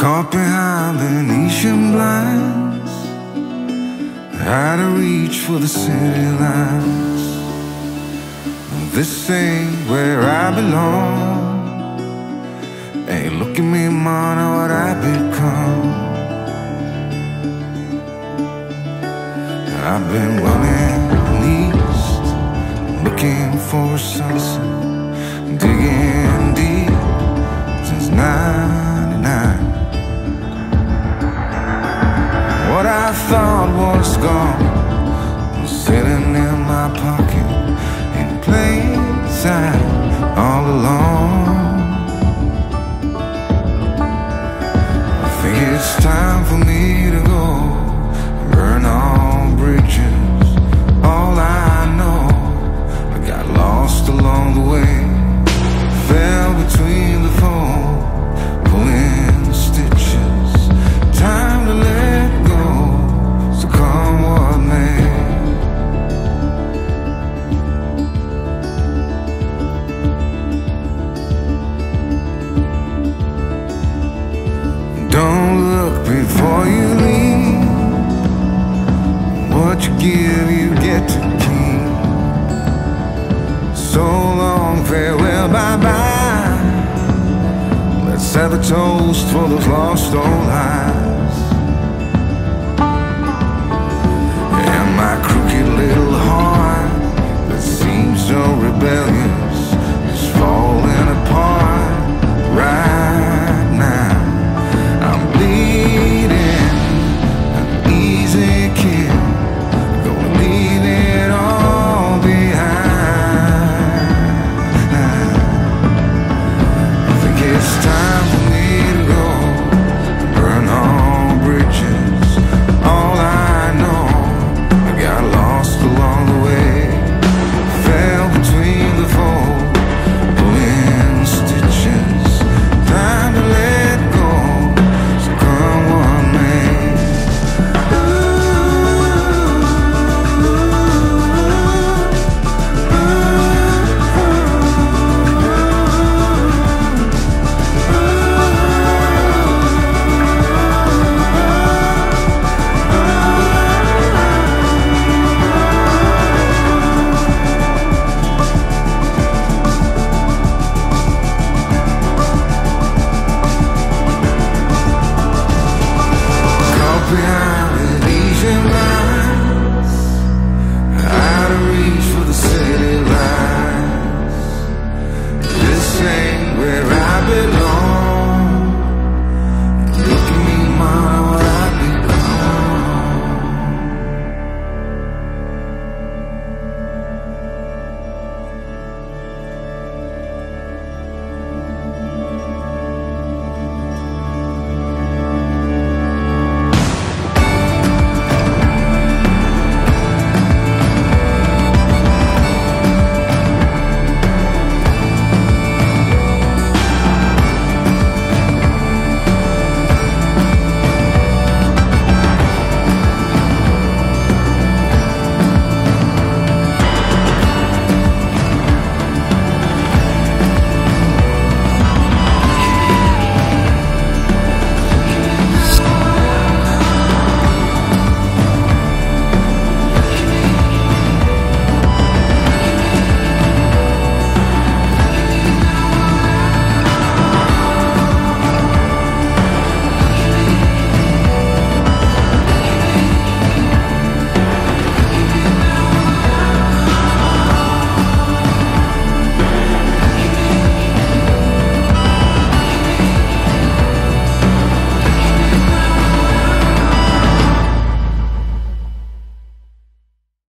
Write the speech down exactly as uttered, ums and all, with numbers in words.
Caught behind Venetian blinds, out of reach for the city lights. This ain't where I belong. Hey, look at me, man, what I've become. I've been running east, looking for a sunset, digging deep since ninety-nine. What I thought was gone was sitting in my pocket in plain sight all along. I think it's time for me to go, burn all bridges. All I know, I got lost along the way, fell between the foam, pulling stitches. Time to let go, so come what may. Don't look before you leave. What you give, you get to keep. So long, farewell, bye-bye. Let's have a toast for those lost old lives.